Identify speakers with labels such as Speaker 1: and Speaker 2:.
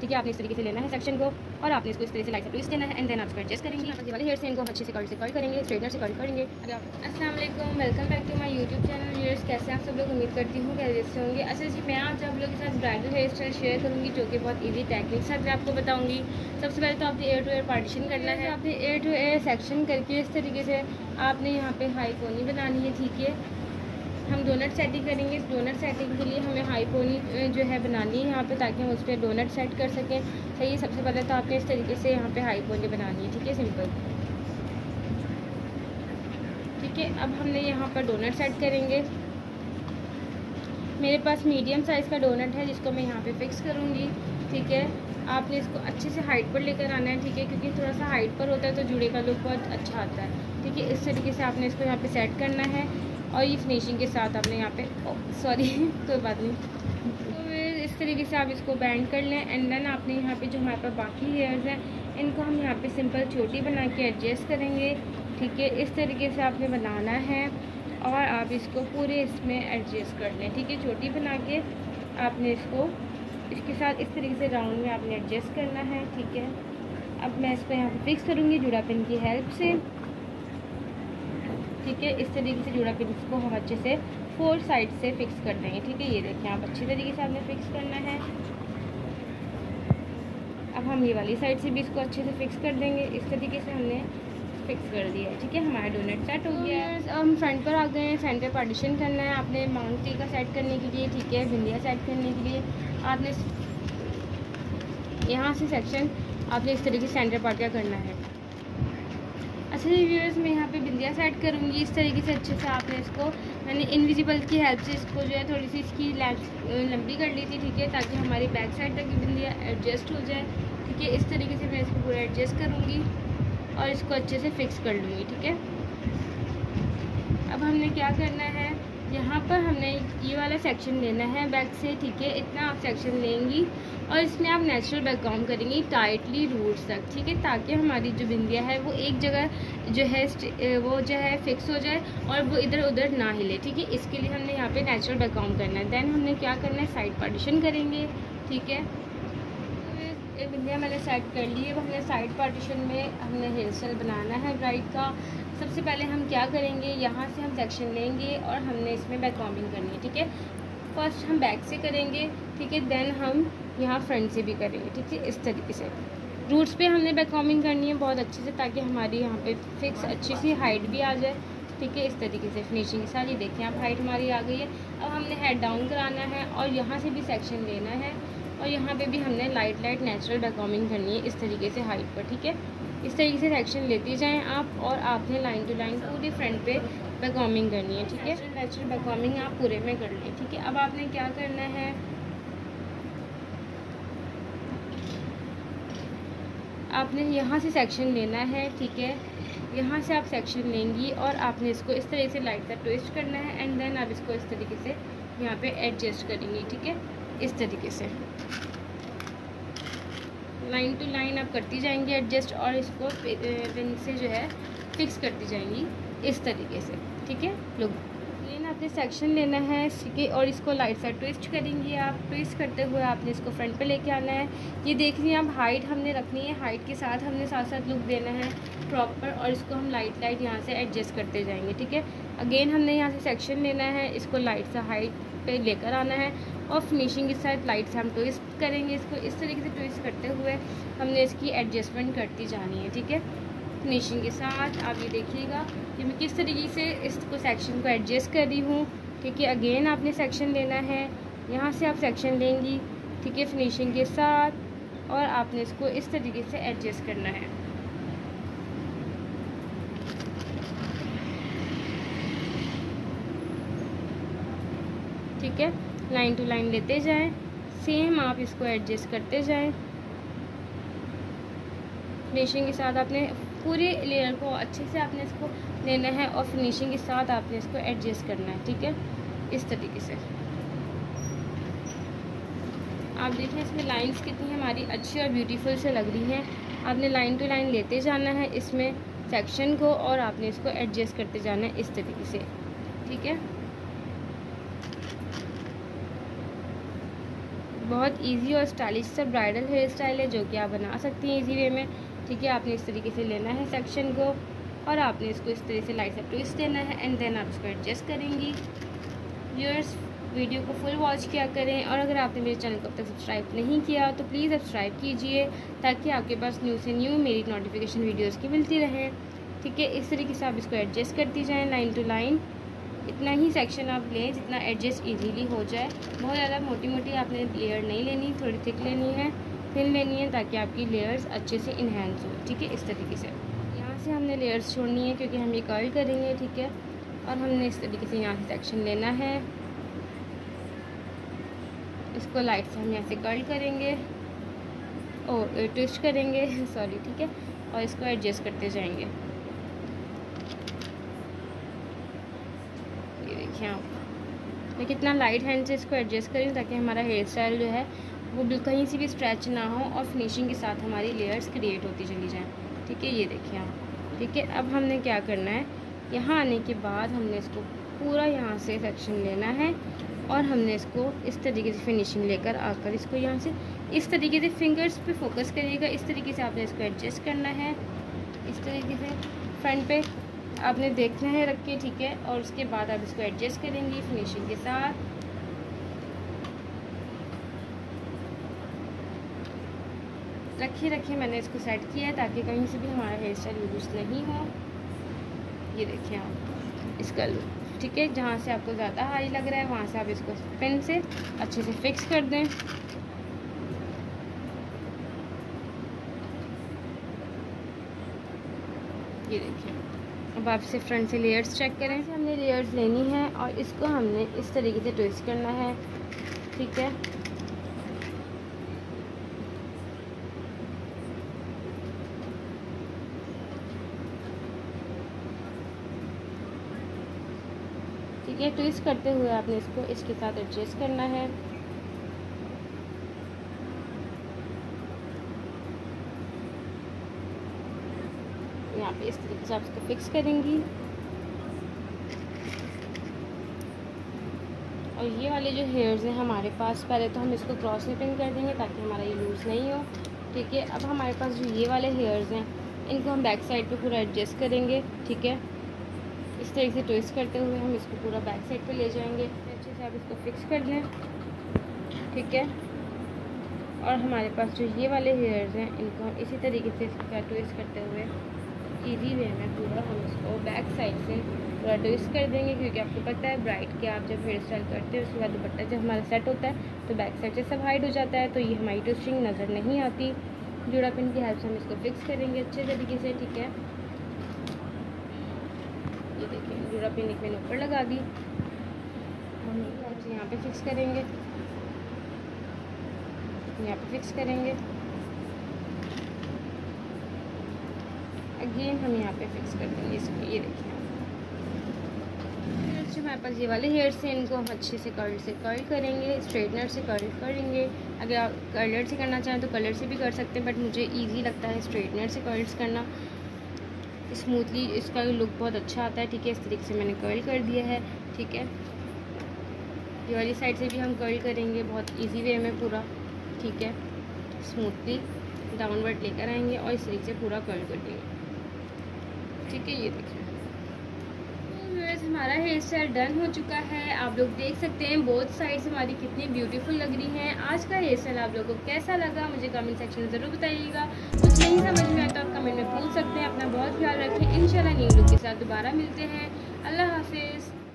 Speaker 1: ठीक है। आपने इस तरीके से लेना है सेक्शन को और आपने इसको इस तरह से लाइट से ट्विस्ट देना है एंड देन आप इसको एडजस्ट करेंगे। ये वाले हेयर से इनको अच्छे से कर्ल करेंगे, स्ट्रेटनर से कर्ल करेंगे। अस्सलाम वालेकुम, welcome back to my YouTube channel. Viewers, कैसे आप सब लोग? उम्मीद करती हूँ खैरियत से होंगे। अच्छा जी, मैं आज आप लोगों के साथ ब्राइडल हेयर स्टाइल शेयर करूँगी जो कि बहुत ईजी टेक्निक साथ मैं आपको बताऊँगी। सबसे पहले तो आपने एयर टू एयर पार्टीशन करना है। आपने एयर टू एयर सेक्शन करके इस तरीके से आपने यहाँ पे हाई पोनी बनानी है, ठीक है। हम डोनट सेटिंग करेंगे। इस डोनट सेटिंग के लिए हमें हाई पोनी जो है बनानी है यहाँ पे, ताकि हम उस पर डोनट सेट कर सकें। सही है। सबसे पहले तो आपने इस तरीके से यहाँ पे हाई पोनी बनानी है, ठीक है, सिंपल, ठीक है। अब हमने यहाँ पर डोनट सेट करेंगे। मेरे पास मीडियम साइज़ का डोनट है जिसको मैं यहाँ पे फिक्स करूँगी, ठीक है। आपने इसको अच्छे से हाइट पर लेकर आना है, ठीक है, क्योंकि थोड़ा सा हाइट पर होता है तो जुड़े का लुक बहुत अच्छा आता है, ठीक है। इस तरीके से आपने इसको यहाँ पे सेट करना है और ये फिनिशिंग के साथ आपने यहाँ पे सॉरी कोई बात नहीं, तो फिर इस तरीके से आप इसको बैंड कर लें एंड देन आपने यहाँ पे जो हमारे पास बाकी हेयर्स हैं इनको हम यहाँ पे सिंपल चोटी बना के एडजस्ट करेंगे, ठीक है। इस तरीके से आपने बनाना है और आप इसको पूरे इसमें एडजस्ट कर लें, ठीक है। चोटी बना के आपने इसको इसके साथ इस तरीके से राउंड में आपने एडजस्ट करना है, ठीक है। अब मैं इसको यहाँ पे फिक्स करूँगी जुड़ा पिन की हेल्प से, ठीक है। इस तरीके से जुड़ा पिन को हम अच्छे से 4 साइड से फिक्स कर देंगे, ठीक है। ये देखिए आप अच्छी तरीके से आपने फिक्स करना है। अब हम ये वाली साइड से भी इसको अच्छे से फिक्स कर देंगे। इस तरीके से हमने फिक्स कर दिया है, ठीक है। हमारा डोनट सेट हो गया है। अब हम फ्रंट पर आ गए हैं। सेंटर पार्टीशन करना है आपने माउंट टी का सेट करने के लिए, ठीक है। बिंदिया सेट करने के लिए आपने यहाँ से सेक्शन आपने इस तरीके से सेंटर पार्ट का करना है। अच्छा जी व्यूअर्स, मैं यहाँ पे बिंदिया सेट करूँगी इस तरीके से अच्छे से। आपने इसको मैंने इनविजिबल की हेल्प से इसको जो है थोड़ी सी इसकी लेंथ लंबी कर ली थी, ठीक है, ताकि हमारी बैक साइड तक की बिंदिया एडजस्ट हो जाए, ठीक है। इस तरीके से मैं इसको पूरा एडजस्ट करूँगी और इसको अच्छे से फिक्स कर लूँगी, ठीक है। अब हमने क्या करना है, यहाँ पर हमने ये वाला सेक्शन लेना है बैक से, ठीक है। इतना आप सेक्शन लेंगी और इसमें आप नेचुरल बैकग्राउंड करेंगी टाइटली रूट्स तक, ठीक है, ताकि हमारी जो बिंदिया है वो एक जगह जो है वो जो है फिक्स हो जाए और वो इधर उधर ना हिले, ठीक है। इसके लिए हमने यहाँ पे नेचुरल बैकग्राउंड करना है। देन हमने क्या करना है, साइड पार्टीशन करेंगे, ठीक है। एक बिंदिया मैंने सेट कर ली है। अब हमने साइड पार्टीशन में हमने हेयर स्टाइल बनाना है ब्राइड का। सबसे पहले हम क्या करेंगे, यहाँ से हम सेक्शन लेंगे और हमने इसमें बैक कॉम्बिंग करनी है, ठीक है। फर्स्ट हम बैक से करेंगे, ठीक है, देन हम यहाँ फ्रंट से भी करेंगे, ठीक है। इस तरीके से रूट्स पे हमने बैक कॉम्बिंग करनी है बहुत अच्छे से, ताकि हमारी यहाँ पे फिक्स अच्छी सी हाइट भी आ जाए, ठीक है। इस तरीके से फिनिशिंग के साथ ये देखिए आप हाइट हमारी आ गई है। अब हमने हेड डाउन कराना है और यहाँ से भी सेक्शन लेना है और यहाँ पे भी हमने लाइट नेचुरल बैककॉम्बिंग करनी है इस तरीके से हाइट पर, ठीक है। इस तरीके से सेक्शन लेते जाएं आप और आपने लाइन टू लाइन पूरी फ्रंट पे बैककॉम्बिंग करनी है, ठीक है। नेचुरल बैककॉम्बिंग आप पूरे में कर लें, ठीक है। अब आपने क्या करना है, आपने यहाँ से सेक्शन लेना है, ठीक है। यहाँ से आप सेक्शन लेंगी और आपने इसको इस तरीके से लाइट सा ट्विस्ट करना है एंड देन आप इसको इस तरीके से यहाँ पे एडजस्ट करेंगी, ठीक है। इस तरीके से लाइन टू लाइन आप करती जाएंगी एडजस्ट और इसको पिन से जो है फिक्स करती जाएंगी इस तरीके से, ठीक है। लुक अगेन आपने सेक्शन लेना है, ठीक है, और इसको लाइट सा ट्विस्ट करेंगी आप। ट्विस्ट करते हुए आपने इसको फ्रंट पे लेके आना है। ये देख लीजिए आप हाइट हमने रखनी है, हाइट के साथ हमने साथ साथ लुक देना है प्रॉपर और इसको हम लाइट यहाँ से एडजस्ट करते जाएंगे, ठीक है। अगेन हमने यहाँ से सेक्शन लेना है, इसको लाइट सा हाइट पे लेकर आना है और फिनिशिंग के साथ लाइट से हम ट्विस्ट करेंगे। इसको इस तरीके से ट्विस्ट करते हुए हमने इसकी एडजस्टमेंट करती जानी है, ठीक है। फिनिशिंग के साथ आप ये देखिएगा कि मैं किस तरीके से इसको सेक्शन को एडजस्ट कर रही हूँ, ठीक है। अगेन आपने सेक्शन लेना है, यहाँ से आप सेक्शन लेंगी, ठीक है, फिनिशिंग के साथ और आपने इसको इस तरीके से एडजस्ट करना है, ठीक है। लाइन टू लाइन लेते जाएं, सेम आप इसको एडजस्ट करते जाएं। फिनिशिंग के साथ आपने पूरे लेयर को अच्छे से आपने इसको लेना है और फिनिशिंग के साथ आपने इसको एडजस्ट करना है, ठीक है। इस तरीके से आप देखें इसमें लाइंस कितनी हमारी अच्छी और ब्यूटीफुल से लग रही हैं। आपने लाइन टू लाइन लेते जाना है इसमें सेक्शन को और आपने इसको एडजस्ट करते जाना है इस तरीके से, ठीक है। बहुत इजी और स्टाइलिश सा ब्राइडल हेयर स्टाइल है जो कि आप बना सकती हैं इजी वे में। ठीक है, आपने इस तरीके से लेना है सेक्शन को और आपने इसको इस तरह से लाइट सा ट्विस्ट देना है एंड देन आप इसको एडजस्ट करेंगी। व्यूअर्स, वीडियो को फुल वॉच किया करें और अगर आपने मेरे चैनल को अब तक सब्सक्राइब नहीं किया तो प्लीज़ सब्सक्राइब कीजिए ताकि आपके पास न्यू से न्यू मेरी नोटिफिकेशन वीडियोज़ की मिलती रहे। ठीक है, इस तरीके से आप इसको एडजस्ट करती जाएँ लाइन टू लाइन। इतना ही सेक्शन आप लें जितना एडजस्ट इजीली हो जाए। बहुत ज़्यादा मोटी मोटी आपने लेयर नहीं लेनी, थोड़ी थिक लेनी है, थिन लेनी है ताकि आपकी लेयर्स अच्छे से इन्हेंस हो। ठीक है, इस तरीके से यहाँ से हमने लेयर्स छोड़नी है क्योंकि हम ये कर्ल करेंगे। ठीक है, और हमने इस तरीके से यहाँ से सेक्शन लेना है, इसको लाइट से हम यहाँ से कर्ल करेंगे और ट्विस्ट करेंगे सॉरी। ठीक है, और इसको एडजस्ट करते जाएंगे। मैं कितना लाइट हैंड से इसको एडजस्ट करें ताकि हमारा हेयर स्टाइल जो है वो कहीं से भी स्ट्रेच ना हो और फिनिशिंग के साथ हमारी लेयर्स क्रिएट होती चली जाएं। ठीक है, ये देखिए आप। ठीक है, अब हमने क्या करना है, यहाँ आने के बाद हमने इसको पूरा यहाँ से सेक्शन लेना है और हमने इसको इस तरीके से फिनिशिंग लेकर आकर इसको यहाँ से इस तरीके से फिंगर्स पे फोकस करिएगा। इस तरीके से आपने इसको एडजस्ट करना है, इस तरीके से फ्रंट पे आपने देखना है रख के। ठीक है, और उसके बाद आप इसको एडजस्ट करेंगी फिनिशिंग के साथ। रखिए मैंने इसको सेट किया है ताकि कहीं से भी हमारा हेयर स्टाइल लूज नहीं हो। ये देखिए आप इसका लुक। ठीक है, जहाँ से आपको ज़्यादा हाई लग रहा है वहाँ से आप इसको पिन से अच्छे से फिक्स कर दें। ये देखिए, अब आप इसे फ्रंट से लेयर्स चेक करें। हमने लेयर्स लेनी है और इसको हमने इस तरीके से ट्विस्ट करना है। ठीक है, ठीक है, ट्विस्ट करते हुए आपने इसको इसके साथ एडजस्ट करना है। यहाँ पे इस तरीके से आप इसको फिक्स करेंगी और ये वाले जो हेयर्स हैं हमारे पास, पहले तो हम इसको क्रॉस निपिंग कर देंगे ताकि हमारा ये लूज़ नहीं हो। ठीक है, अब हमारे पास जो ये वाले हेयर्स हैं इनको हम बैक साइड पे पूरा एडजस्ट करेंगे। ठीक है, इस तरीके से ट्विस्ट करते हुए हम इसको पूरा बैक साइड पे ले जाएंगे। अच्छे से आप इसको फिक्स कर लें। ठीक है, और हमारे पास जो ये वाले हेयर्स हैं इनको हम इसी तरीके से इसका ट्विस्ट करते हुए इजी वे में पूरा हम इसको बैक साइड से पूरा ट्विस्ट कर देंगे क्योंकि आपको पता है ब्राइड के आप जब हेयर स्टाइल करते हैं उसके बाद दुपट्टा जब हमारा सेट होता है तो बैक साइड से सब हाइड हो जाता है, तो ये हमारी ट्विस्टिंग नज़र नहीं आती। जुड़ा पिन की हेल्प से हम इसको फिक्स करेंगे अच्छे तरीके से। ठीक है, ये देखिए जुड़ा पिन एक मैंने ऊपर लगा दी, हम यहाँ पे फिक्स करेंगे, यहाँ पे फिक्स करेंगे, अगेन हम यहाँ पे फिक्स कर देंगे इसको। ये देखिए जो हमारे पास ये वाले हेयर्स हैं इनको हम अच्छे से कर्ल करेंगे, स्ट्रेटनर से कर्ल करेंगे। अगर आप कर्लर से करना चाहें तो कर्लर से भी कर सकते हैं, बट मुझे इजी लगता है स्ट्रेटनर से कर्ल्स करना, स्मूथली इसका लुक बहुत अच्छा आता है। ठीक है, इस तरीके से मैंने कर्ल कर दिया है। ठीक है, ये वाली साइड से भी हम कर्ल करेंगे बहुत इजी वे में पूरा। ठीक है, स्मूथली डाउनवर्ड लेकर आएंगे और इस तरीके से पूरा कर्ल कर देंगे। ठीक है, ये देखिए हमारा हेयर स्टाइल डन हो चुका है। आप लोग देख सकते हैं बोथ साइड्स हमारी कितनी ब्यूटीफुल लग रही हैं। आज का हेयर स्टाइल आप लोगों को कैसा लगा मुझे कमेंट सेक्शन में ज़रूर बताइएगा। कुछ नहीं समझ में आया तो आप कमेंट में पूछ सकते हैं। अपना बहुत ख्याल रखें। इंशाल्लाह न्यू लुक के साथ दोबारा मिलते हैं। अल्लाह हाफिज़।